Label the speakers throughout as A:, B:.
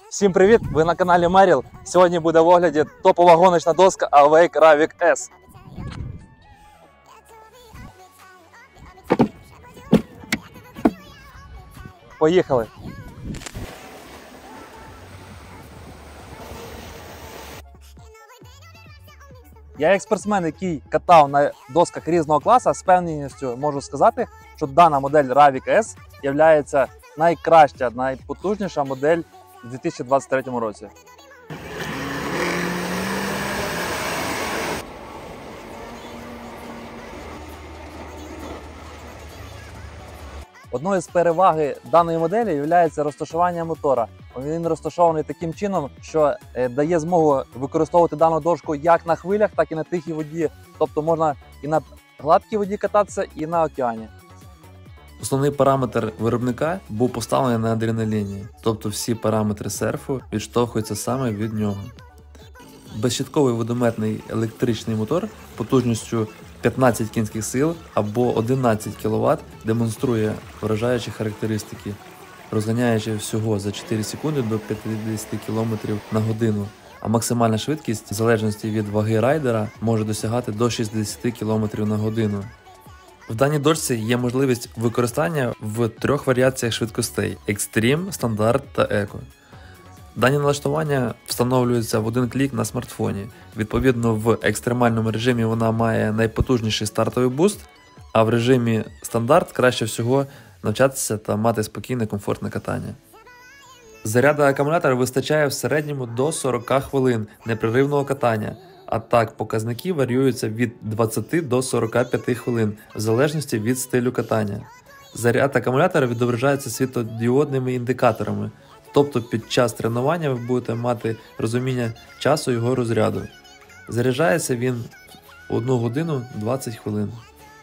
A: Всім привіт! Ви на каналі Merrill. Сьогодні буде в огляді топова гоночна доска Awake Ravik S. Поїхали! Я як спортсмен, який катав на досках різного класу, з певністю можу сказати, що дана модель Ravik S є найкраща, найпотужніша модель у 2023 році. Одною з переваг даної моделі є розташування мотора. Він розташований таким чином, що дає змогу використовувати дану дошку як на хвилях, так і на тихій воді. Тобто можна і на гладкій воді кататися, і на океані.
B: Основний параметр виробника був поставлений на адреналіні, тобто всі параметри серфу відштовхуються саме від нього. Безщитковий водометний електричний мотор потужністю 15 кінських сил або 11 кВт демонструє вражаючі характеристики, розганяючи всього за 4 секунди до 50 км на годину, а максимальна швидкість в залежності від ваги райдера може досягати до 60 км на годину. В даній дошці є можливість використання в 3 варіаціях швидкостей – Extreme, Стандарт та Eco. Дані налаштування встановлюються в один клік на смартфоні. Відповідно, в екстремальному режимі вона має найпотужніший стартовий буст, а в режимі стандарт краще всього навчатися та мати спокійне, комфортне катання. Заряду акумулятора вистачає в середньому до 40 хвилин непреривного катання, а так показники варіюються від 20 до 45 хвилин в залежності від стилю катання. Заряд акумулятора відображається світлодіодними індикаторами. Тобто під час тренування ви будете мати розуміння часу його розряду. Заряджається він 1 годину 20 хвилин.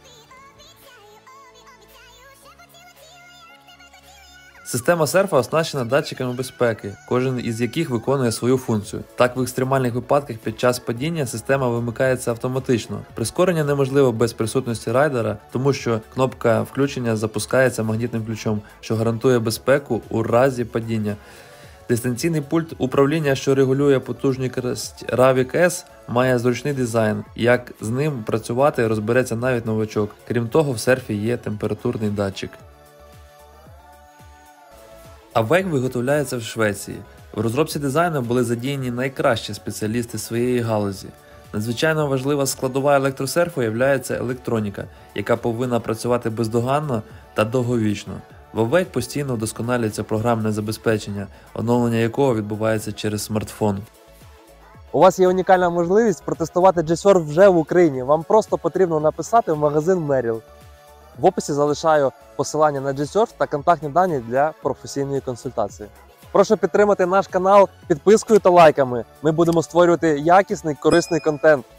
B: Система серфа оснащена датчиками безпеки, кожен із яких виконує свою функцію. Так, в екстремальних випадках під час падіння система вимикається автоматично. Прискорення неможливо без присутності райдера, тому що кнопка включення запускається магнітним ключом, що гарантує безпеку у разі падіння. Дистанційний пульт управління, що регулює потужність Ravik S, має зручний дизайн. Як з ним працювати, розбереться навіть новачок. Крім того, в серфі є температурний датчик. Awake виготовляється в Швеції. В розробці дизайну були задіяні найкращі спеціалісти своєї галузі. Надзвичайно важлива складова електросерфу є електроніка, яка повинна працювати бездоганно та довговічно. В Awake постійно вдосконалюється програмне забезпечення, оновлення якого відбувається через смартфон.
A: У вас є унікальна можливість протестувати G-Surf вже в Україні. Вам просто потрібно написати в магазин Merrill. В описі залишаю посилання на G-Surf та контактні дані для професійної консультації. Прошу підтримати наш канал підпискою та лайками. Ми будемо створювати якісний, корисний контент.